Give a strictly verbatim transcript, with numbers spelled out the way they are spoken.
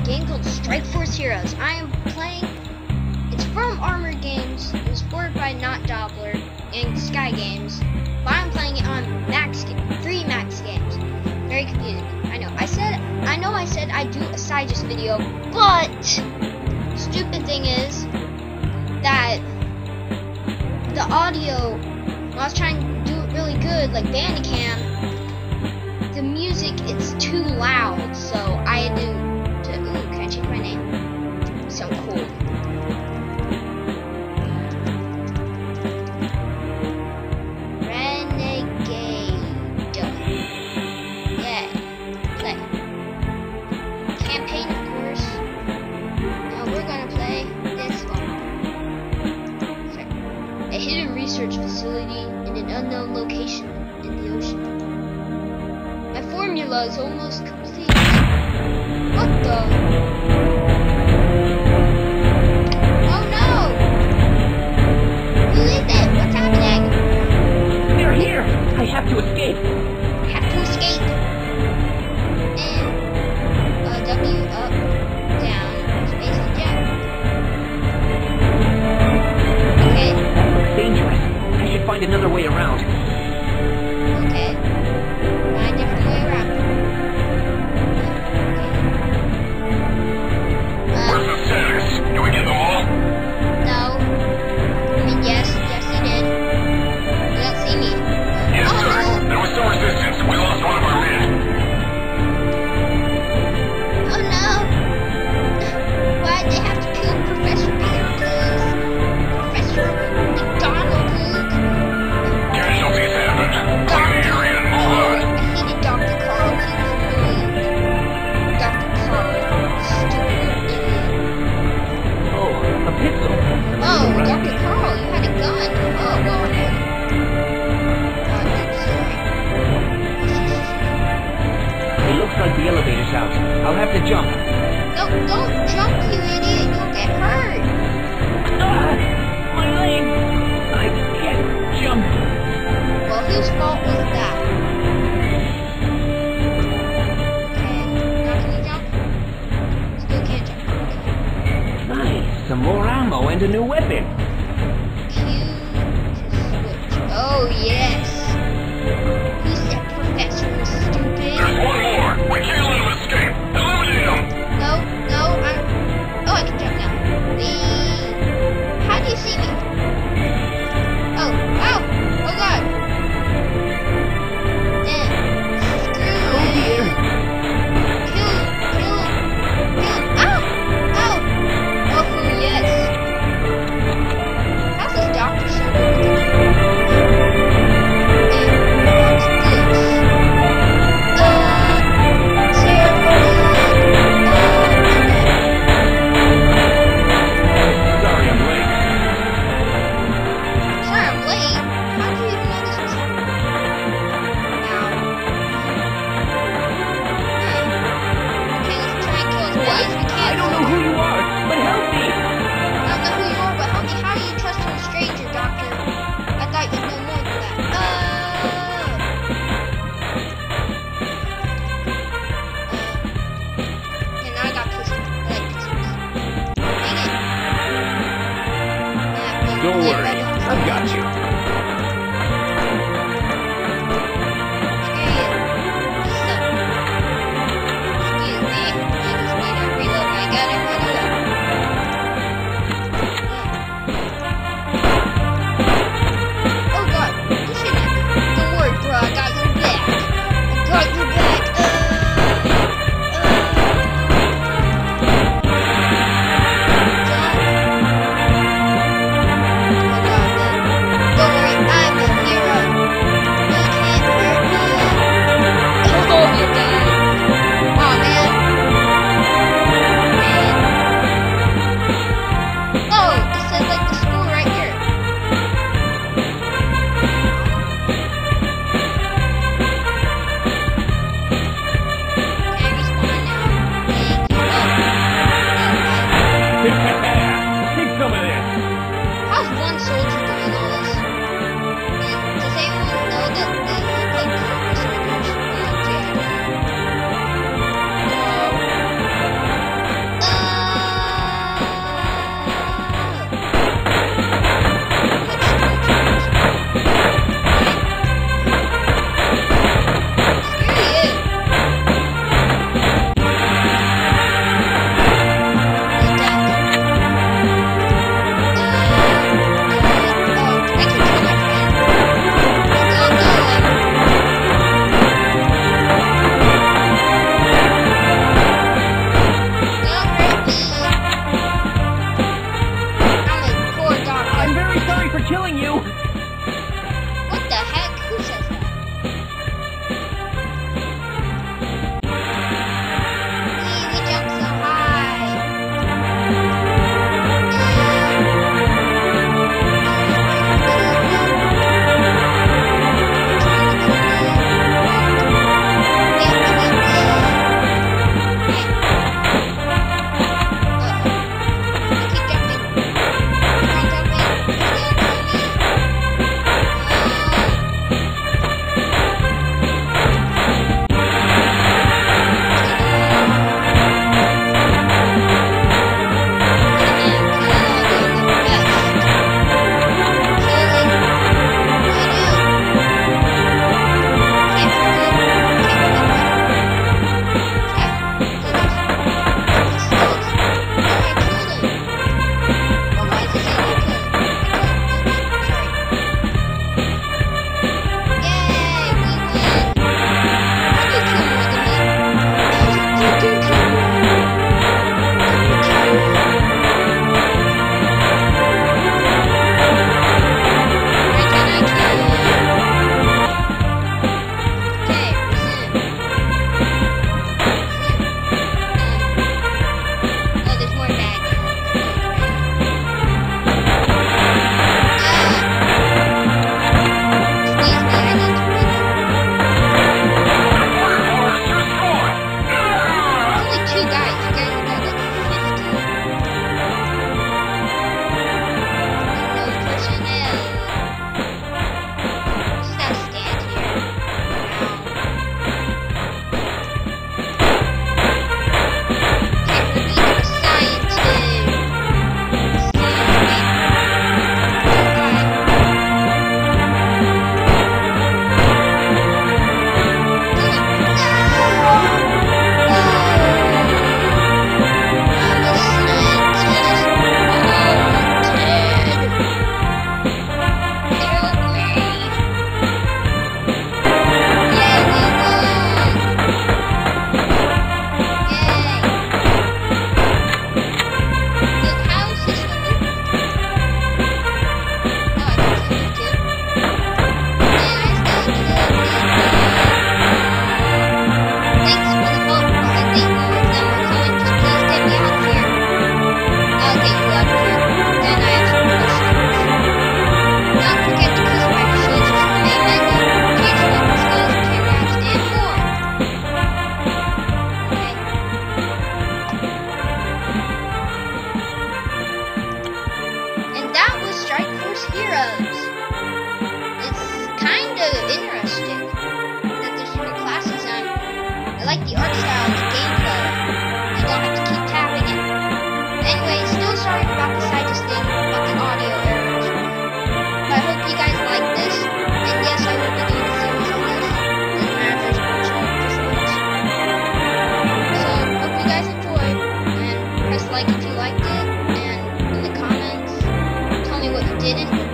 game called Strike Force Heroes. I am playing. It's from Armored Games. It was ported by Not Doppler and Sky Games. But I'm playing it on Max free Max Games. Very confusing. I know. I said. I know. I said I'd do a Cyjust video, but stupid thing is that the audio. When I was trying to do it really good, like Bandicam, the music it's too loud. So I had to. to ooh, can I change my name? So cool. Facility in an unknown location in the ocean. My formula is almost complete. What the? Oh no! Who is it? What's happening? They're here! I have to escape! I have to escape. And uh, W up, down, space and jump. Okay. That looks dangerous. I should find another way around. Okay. Find a different way around. Okay. Where's the status? Do we get them all? No. I mean, yes. Yes, he did. You don't see me. Yes, oh, sir. no. There was some resistance. We lost one of our men. Oh, no. Why'd they have to kill Professor Peter Clues? Professor McDonald Clues? Casualties happened. Clear the area and move on. I hated Doctor Carl. He was annoying. Doctor Carl. Stupid idiot. Oh, a pistol. Oh, Doctor Carl, you had a gun. Oh, well, okay. Oh, oops, sorry. It looks like the elevator's out. I'll have to jump. No, don't jump, you idiot. You'll get hurt. Ah, my leg! I can't jump. Well, whose fault was that? Okay, now can you jump? Still can't jump. Okay. Nice, some more ammo and a new weapon. Q to switch. Oh, yes. Who said Professor was stupid? There's one more. We can't let him escape. Eliminate him. No, no, I'm... Oh, I can jump now. Whee! How do you see me? Oh, ow! Oh, God! Eh, screw Oh it. dear. Kill him, kill him, kill him. Ow! Ow! Oh, yes. How's this doctor so good? art style and the gameplay. You don't have to keep tapping it. Anyway, still sorry about the slightest thing about the audio errors. But I hope you guys like this. And yes, I will be doing a series on this. Doesn't matter if there's much or just once. So, hope you guys enjoyed. And press like if you liked it. And in the comments, tell me what you didn't.